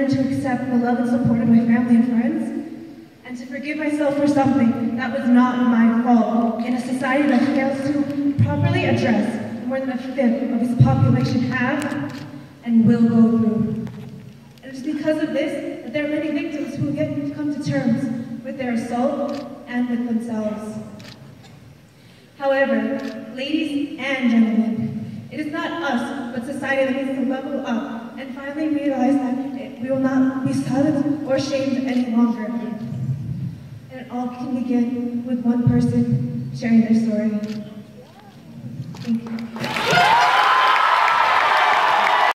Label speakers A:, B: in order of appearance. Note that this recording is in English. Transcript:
A: learn to accept the love and support of my family and friends, and to forgive myself for something that was not my fault in a society that fails to properly address more than a fifth of its population have and will go through. And it's because of this that there are many victims who get to come to terms with their assault and with themselves. However, ladies and gentlemen, it is not us, but society that needs to level up and finally realize that we will not be silenced or shamed any longer. And it all can begin with one person sharing their story.